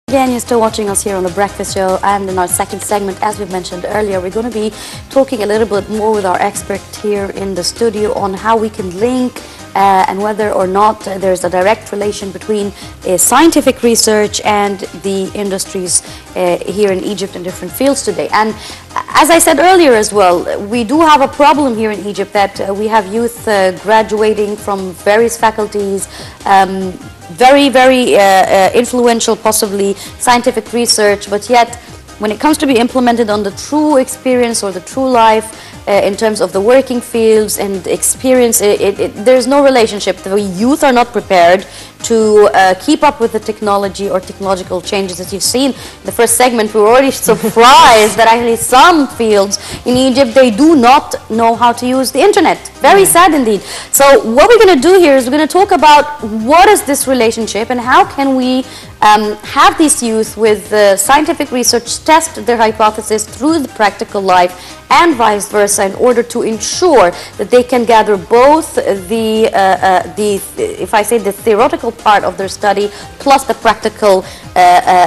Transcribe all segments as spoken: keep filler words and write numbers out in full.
Again, you're still watching us here on The Breakfast Show, and in our second segment, as we mentioned earlier, we're going to be talking a little bit more with our expert here in the studio on how we can link uh, and whether or not uh, there's a direct relation between uh, scientific research and the industries uh, here in Egypt in different fields today. And as I said earlier as well, we do have a problem here in Egypt that uh, we have youth uh, graduating from various faculties, um, very, very uh, uh, influential, possibly scientific research, but yet when it comes to be implemented on the true experience or the true life uh, in terms of the working fields and experience, it, it, it, there's no relationship. The youth are not prepared to uh, keep up with the technology or technological changes. As you've seen in the first segment, we were already surprised that actually some fields in Egypt, they do not know how to use the internet. Very yeah. sad indeed. So what we're going to do here is we're going to talk about what is this relationship and how can we um, have these youth with uh, scientific research test their hypothesis through the practical life and vice versa in order to ensure that they can gather both the, uh, uh, the if I say the theoretical part of their study plus the practical uh, uh,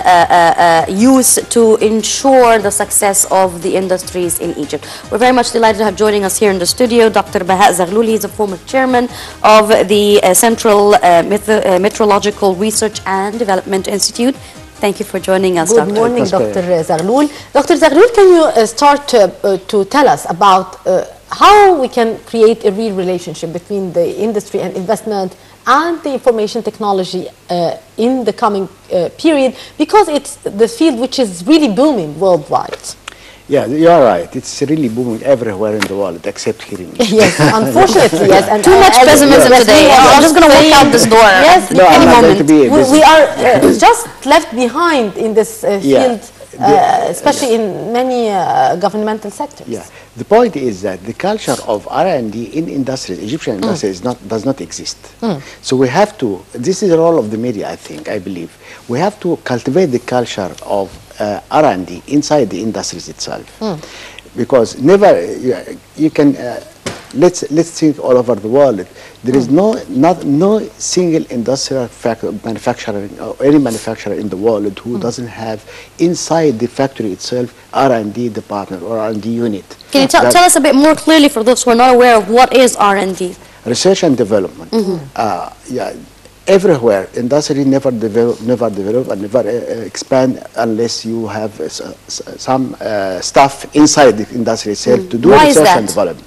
uh, uh, use to ensure the success of the industries in Egypt. We're very much delighted to have joining us here in the studio Doctor Bahaa Zagloul. He's a former chairman of the uh, Central uh, uh, Meteorological Research and Development Institute. Thank you for joining us, Good Doctor morning, Doctor Zagloul. Doctor Zagloul, can you uh, start uh, uh, to tell us about uh, how we can create a real relationship between the industry and investment and the information technology uh, in the coming uh, period, because it's the field which is really booming worldwide? Yeah, you're right. It's really booming everywhere in the world except here in Egypt. Yes, unfortunately, yes. And Too much uh, pessimism yes, today. yes, I'm just going to walk out this door. Yes, no, any moment. To be we, we are uh, just left behind in this uh, yeah. field, uh, especially yeah. in many uh, governmental sectors. Yeah. The point is that the culture of R and D in industries, Egyptian industry, mm. is not, does not exist. Mm. So we have to, this is the role of the media, I think, I believe. We have to cultivate the culture of uh, R and D inside the industries itself. Mm. Because never, you, you can, uh, let's, let's think all over the world, there mm. is no, not, no single industrial manufacturer or any manufacturer in the world who mm. doesn't have inside the factory itself R and D department or R and D unit. Can you tell, tell us a bit more clearly for those who are not aware of what is R and D? Research and development. Mm-hmm. uh, yeah, everywhere, industry never develop, never develop and never uh, expand unless you have uh, some uh, stuff inside the industry itself mm. to do Why research is that? and development.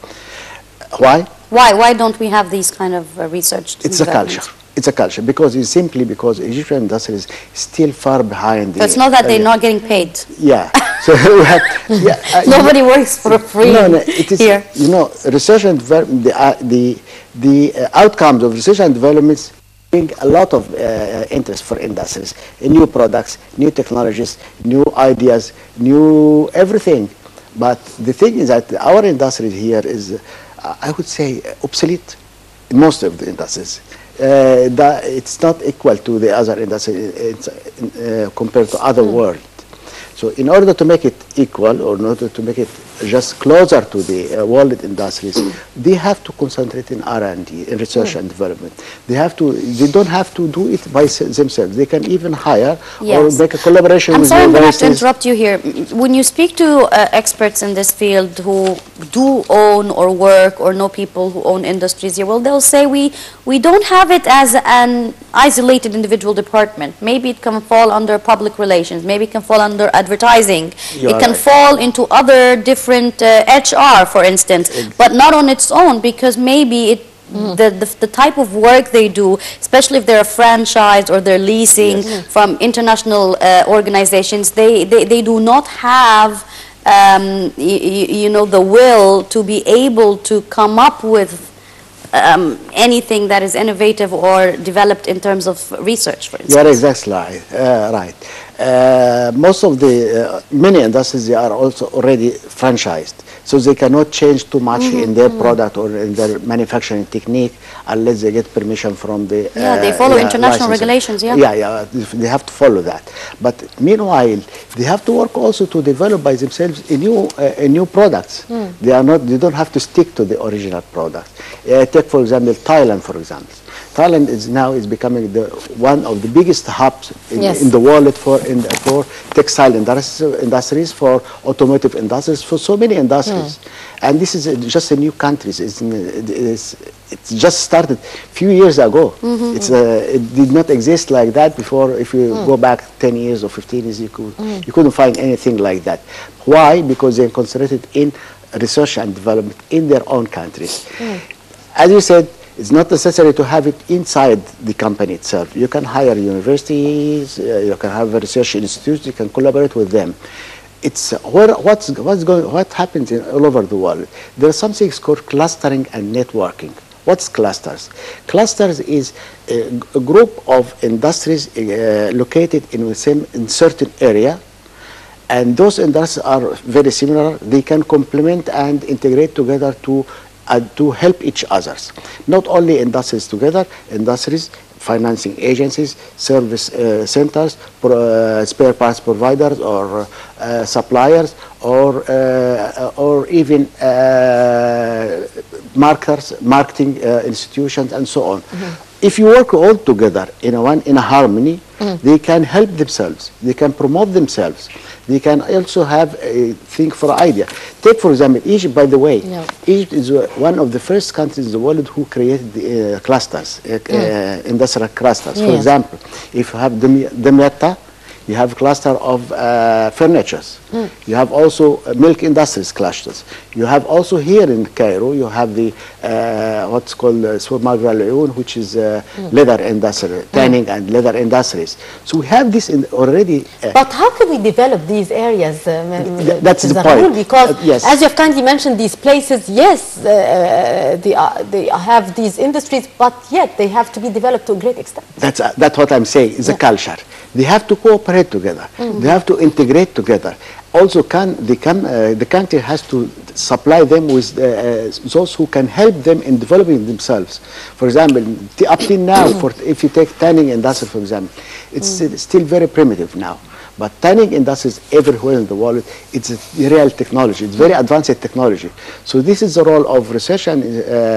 Why? Why? Why don't we have these kind of uh, research? It's a culture. It's a culture because it's simply because Egyptian industry is still far behind. So it's not that uh, they're not getting paid. Yeah. So we have, yeah, uh, nobody works for free. No, no. It is here. You know, research and development. The uh, the the uh, outcomes of research and development bring a lot of uh, interest for industries, uh, new products, new technologies, new ideas, new everything. But the thing is that our industry here is, uh, I would say, obsolete. Most of the industries. Uh, that it's not equal to the other industry uh, compared to other mm. world. So in order to make it equal, or in order to make it just closer to the uh, world industries, mm. they have to concentrate in R and D, in research mm. and development. They have to. They don't have to do it by themselves. They can even hire yes. or make a collaboration I'm with sorry, I'm going to have to universities. interrupt you here. When you speak to uh, experts in this field who do own or work or know people who own industries here, well, they'll say we, we don't have it as an isolated individual department. Maybe it can fall under public relations. Maybe it can fall under advertising. You it can right. fall into other different uh, H R, for instance, exactly. but not on its own, because maybe it Mm. The, the, the type of work they do, especially if they're a franchise or they're leasing yes. from international uh, organizations, they, they, they do not have um, you know, the will to be able to come up with um, anything that is innovative or developed in terms of research, for instance. You're exactly right. Uh, right. Uh, most of the, uh, many industries, they are also already franchised. So they cannot change too much mm-hmm. in their mm-hmm. product or in their manufacturing technique unless they get permission from the yeah uh, they follow yeah, international licensing. regulations. Yeah, yeah, yeah, they have to follow that. But meanwhile, they have to work also to develop by themselves a new uh, a new products. Mm. They are not. They don't have to stick to the original product. Uh, take for example Thailand, for example. Thailand is now is becoming the one of the biggest hubs in, Yes. in the world for in, for textile industries, industries, for automotive industries, for so many industries. And this is a, just a new country. It's, it's, it's just started a few years ago. Mm-hmm. It's uh, it did not exist like that before. If you mm. go back ten years or fifteen years, you could mm. you couldn't find anything like that. Why? Because they're concentrated in research and development in their own countries. Mm. As you said, it's not necessary to have it inside the company itself. You can hire universities, uh, you can have research institutes, you can collaborate with them. It's uh, where, what's, what's going, what happens in, all over the world. There are some things called clustering and networking. What's clusters? Clusters is a, a group of industries uh, located in the same in certain area, and those industries are very similar. They can complement and integrate together to Uh, to help each others. Not only industries together, industries, financing agencies, service uh, centers, pro, uh, spare parts providers, or uh, suppliers, or uh, or even uh, marketers, marketing uh, institutions, and so on. Mm-hmm. If you work all together in a one in a harmony, mm. they can help themselves. They can promote themselves. They can also have a think for idea. Take, for example, Egypt, by the way. Yeah. Egypt is uh, one of the first countries in the world who created the, uh, clusters, uh, mm. uh, industrial clusters. Yeah. For example, if you have Damietta, you have cluster of uh, furnitures. Mm. You have also uh, milk industries clusters. You have also here in Cairo, you have the uh, what's called uh, Magra al-Uyun, which is uh, mm. leather industry, tanning mm. and leather industries. So we have this in already. Uh, but how can we develop these areas? Uh, th that's the point. Because uh, yes. as you've kindly mentioned, these places, yes, uh, they, are, they have these industries, but yet they have to be developed to a great extent. That's, uh, that's what I'm saying, it's yeah. a culture. They have to cooperate together. Mm-hmm. They have to integrate together. Also, can, they can, uh, the country has to supply them with uh, uh, those who can help them in developing themselves. For example, up till now, for, if you take tanning industry, for example, it's mm. still very primitive now. But tanning industries everywhere in the world, it's a real technology. It's very advanced technology. So this is the role of research and, uh,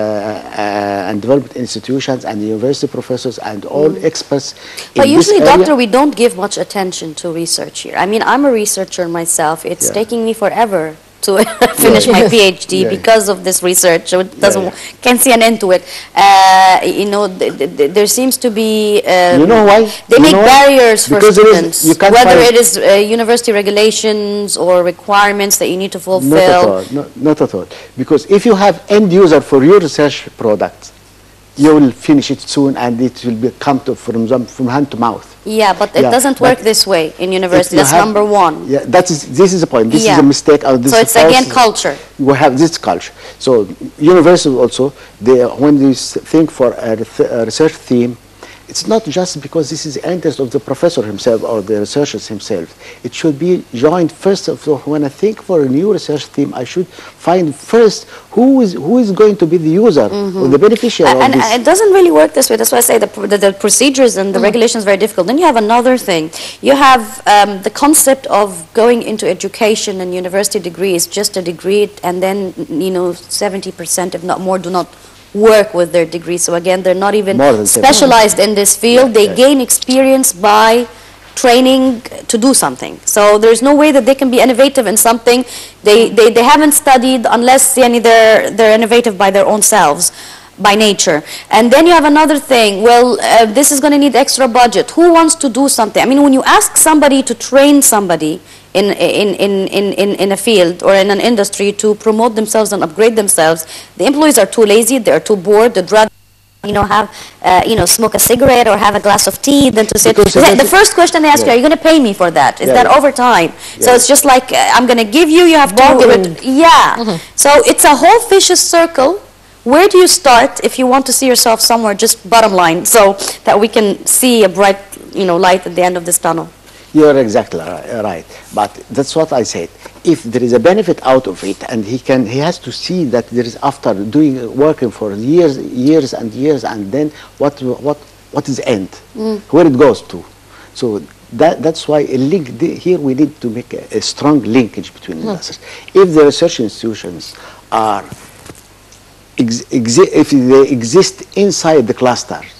uh, and development institutions and university professors and all mm. experts. But in usually, this area. Doctor, we don't give much attention to research here. I mean, I'm a researcher myself. It's yeah. taking me forever to finish yeah. my PhD yeah. because of this research. So it doesn't yeah, yeah. can't see an end to it. Uh, you know, th th there seems to be. Um, you know why? They you make barriers for because students, is, whether it is uh, university regulations or requirements that you need to fulfill. Not at all. No, not at all. Because if you have end user for your research products, you will finish it soon, and it will be come to from from hand to mouth. Yeah, but it yeah, doesn't work this way in university. That's have, number one. Yeah, that is. This is the point. This yeah. is a mistake. Or this so it's again culture. We have this culture. So universities also, they when they think for a, a research theme, it's not just because this is the interest of the professor himself or the researchers himself. It should be joined first of all. When I think for a new research theme, I should find first who is who is going to be the user mm-hmm. or the beneficiary and, of this. And it doesn't really work this way. That's why I say the, the, the procedures and the mm-hmm. regulations are very difficult. Then you have another thing. You have um, the concept of going into education and university degree is just a degree, and then, you know, seventy percent, if not more, do not work with their degree. So again, they're not even specialized in this field. They gain experience by training to do something. So there's no way that they can be innovative in something they they, they haven't studied, unless yani, they're they're innovative by their own selves, by nature. And then you have another thing. Well, uh, this is going to need extra budget. Who wants to do something? I mean, when you ask somebody to train somebody in in in in in, in a field or in an industry to promote themselves and upgrade themselves, the employees are too lazy. They are too bored. They'd rather, you know, have uh, you know, smoke a cigarette or have a glass of tea than to sit. The first question they ask yeah. you: are you going to pay me for that? Is yeah, that yeah. overtime? Yeah. So it's just like uh, I'm going to give you. You have to do it. Yeah. Mm-hmm. So it's a whole vicious circle. Where do you start if you want to see yourself somewhere? Just bottom line, so that we can see a bright, you know, light at the end of this tunnel. You're exactly right, but that's what I said. If there is a benefit out of it, and he can, he has to see that there is, after doing working for years, years and years, and then what, what, what is the end, mm. where it goes to. So that that's why a link here we need to make a, a strong linkage between mm. industries. If the research institutions are, ex, exi if they exist inside the clusters,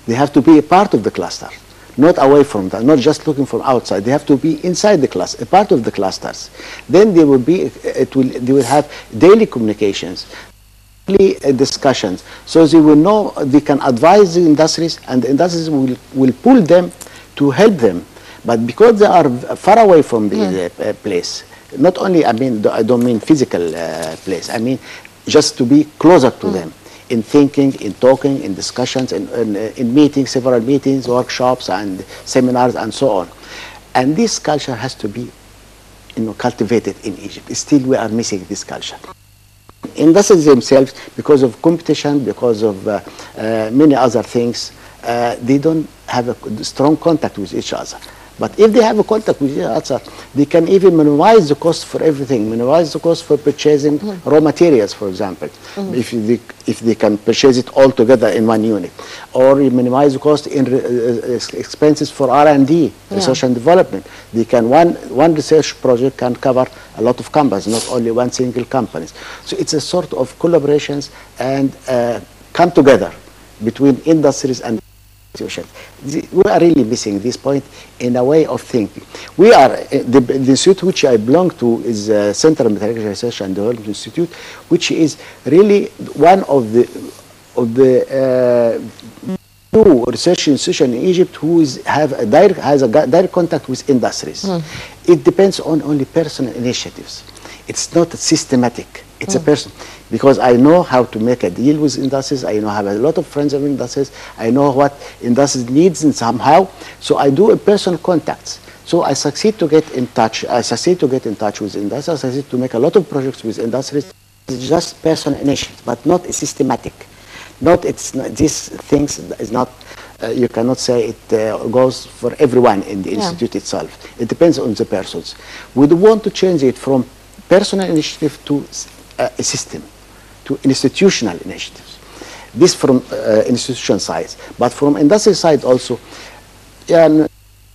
They have to be a part of the cluster, not away from that, not just looking from outside. They have to be inside the cluster, a part of the clusters. Then they will be, it will, they will have daily communications, daily uh, discussions, so they will know, they can advise the industries, and the industries will, will pull them to help them. But because they are far away from the mm. uh, place, not only, I mean, I don't mean physical uh, place, I mean just to be closer to mm. them in thinking, in talking, in discussions, in, in, uh, in meetings, several meetings, workshops, and seminars, and so on. And this culture has to be, you know, cultivated in Egypt. Still, we are missing this culture. Industries themselves, because of competition, because of uh, uh, many other things, uh, they don't have a strong contact with each other. But if they have a contact with each other, they can even minimize the cost for everything, minimize the cost for purchasing mm. raw materials, for example, mm. if, they, if they can purchase it all together in one unit. Or you minimize the cost in uh, expenses for R and D, yeah. research and development. They can, one, one research project can cover a lot of companies, not only one single company. So it's a sort of collaborations and uh, come together between industries and institutions. We are really missing this point in a way of thinking. We are, uh, the, the institute which I belong to is uh, Center of Metallurgical Research and Development Institute, which is really one of the, of the uh, new research institution in Egypt who is, have a direct, has a direct contact with industries. Mm. It depends on only personal initiatives. It's not systematic. It's mm. a person, because I know how to make a deal with industries. I know I have a lot of friends of industries. I know what industries needs and somehow. So I do a personal contacts. So I succeed to get in touch. I succeed to get in touch with industries. I succeed to make a lot of projects with industries. It's just personal initiative, but not systematic. Not it's not, these things is not. Uh, you cannot say it uh, goes for everyone in the yeah. institute itself. It depends on the persons. We want to change it from personal initiative to uh, a system, to institutional initiatives. This from uh, institution side, but from industry side also. Yeah,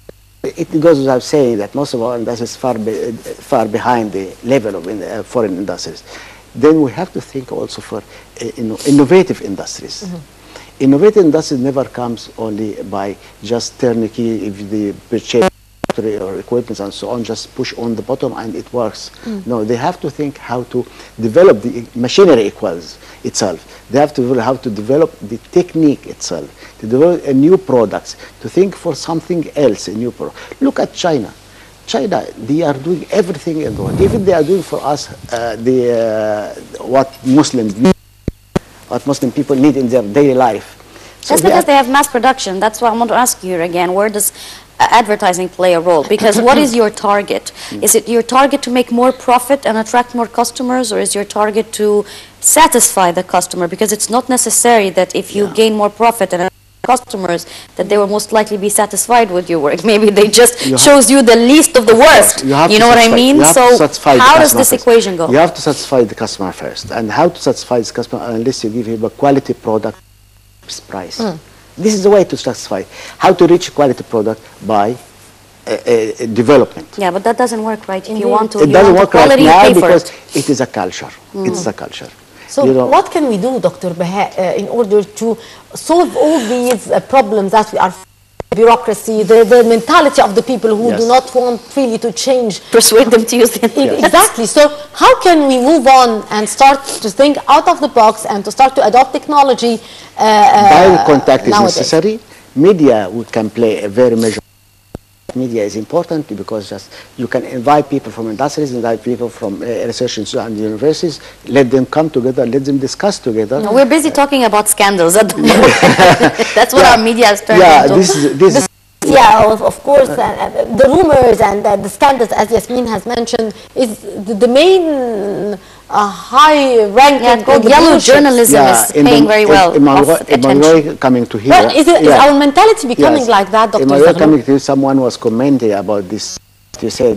it goes without saying that most of our industries far be, far behind the level of in, uh, foreign industries. Then we have to think also for uh, you know, innovative industries. Mm-hmm. Innovative industries never comes only by just turnkey, if the purchase or equipment and so on, just push on the bottom and it works. Mm. No, they have to think how to develop the machinery equals itself. They have to how to develop the technique itself, to develop a new products, to think for something else, a new product. Look at China. China, they are doing everything in the world. Even they are doing for us uh, the uh, what Muslims need, what Muslim people need in their daily life. So That's they because they have mass production. That's why I want to ask you again, where does uh, advertising play a role? Because what is your target? Is it your target to make more profit and attract more customers, or is your target to satisfy the customer? Because it's not necessary that if you yeah. gain more profit and customers, that they will most likely be satisfied with your work. Maybe they just you chose you the least of the worst. You, you know what I mean? So how does this first. equation go? You have to satisfy the customer first. And how to satisfy the customer unless you give him a quality product price. Mm. This is the way to satisfy. How to reach a quality product by uh, uh, development. Yeah, but that doesn't work, right? If mm-hmm. you want to, it you doesn't want work right now because it. it is a culture. Mm. It's a culture. So you know, what can we do, Doctor Bahaa, uh, in order to solve all these uh, problems that we are bureaucracy, the, the mentality of the people who yes. do not want really to change. Persuade them to use it. Yes. Exactly. So how can we move on and start to think out of the box and to start to adopt technology? Uh, Direct contact is nowadays. necessary. Media we can play a very major. Media is important because just you can invite people from industries, invite people from uh, research institutes and universities, let them come together, let them discuss together. No, we're busy talking about scandals at the moment. That's what yeah. our media has turned yeah, into. This is, this the, yeah, of, of course, uh, uh, the rumors and uh, the scandals, as Yasmin has mentioned, is the, the main uh, high-ranking. Yeah, called yellow journalism yeah, is paying the, very well in, in off attention. Coming to here. Well, is, it, yeah. is our mentality becoming yes. like that, Doctor Zagloul? Coming to someone was commenting about this. You said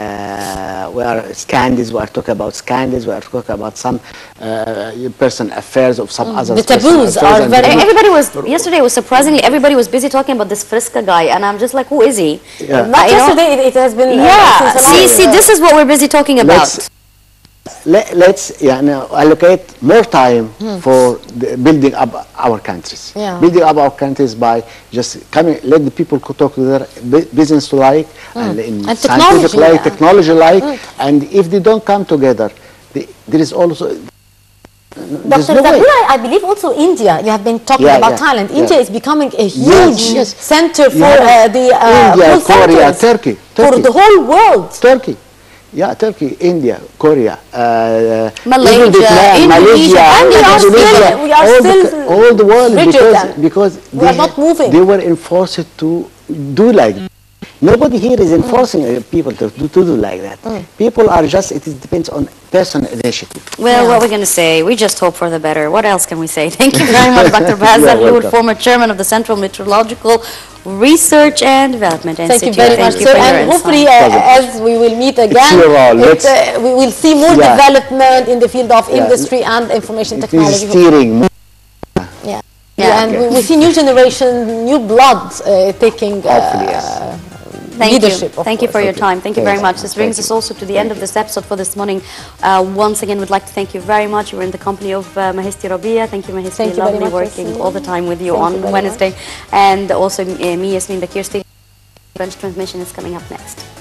uh, we are scandals, we are talking about scandals, we are talking about some uh, personal affairs of some mm. other. The taboos are very. Everybody was yesterday was surprisingly everybody was busy talking about this Frisca guy, and I'm just like, who is he? Yeah. Not uh, yesterday. It, it has been. Yeah. Uh, see, see, this is what we're busy talking about. Let's, let, let's you know, allocate more time hmm. for the building up our countries. Yeah. Building up our countries by just coming, let the people talk to their business like, mm. and, in and scientific technology, like, yeah. technology like, mm. and if they don't come together, the, there is also. Doctor No Zagloul, I, I believe also India, you have been talking yeah, about yeah, Thailand. yeah. India is becoming a huge yes, yes. center for yeah. uh, the uh, India, Korea, Turkey, Turkey. For the whole world. Turkey. Yeah, Turkey, India, Korea, uh, Malaysia, Vietnam, Malaysia, and we are still, we are all, still the, all the world because, because we they, are not moving. They were enforced to do like that. Nobody here is enforcing mm. people to, to, to do like that. Mm. People are just, it depends on personal initiative. Well, yeah. what we're going to say, we just hope for the better. What else can we say? Thank you very much, Doctor Bahaa Zagloul, former chairman of the Central Meteorological Research and Development Institute. Thank you very Thank much, you sir. For And hopefully, uh, as we will meet again, it, uh, we will see more yeah. development in the field of yeah. industry and information it technology. Is steering. Yeah. Yeah, yeah. and okay. we, we see new generation, new blood uh, taking uh, hopefully, yes. Thank leadership. You. Thank course. you for your okay. time. Thank you thank very much. This brings thank us also to the end of this episode for this morning. Uh, once again, we'd like to thank you very much. You were in the company of uh, Mahesti Rabia. Thank you, Mahesti. Thank you Lovely very much, working Yasmin. all the time with you thank on you Wednesday. Much. And also uh, me, Yasmin Bakir. Station transmission is coming up next.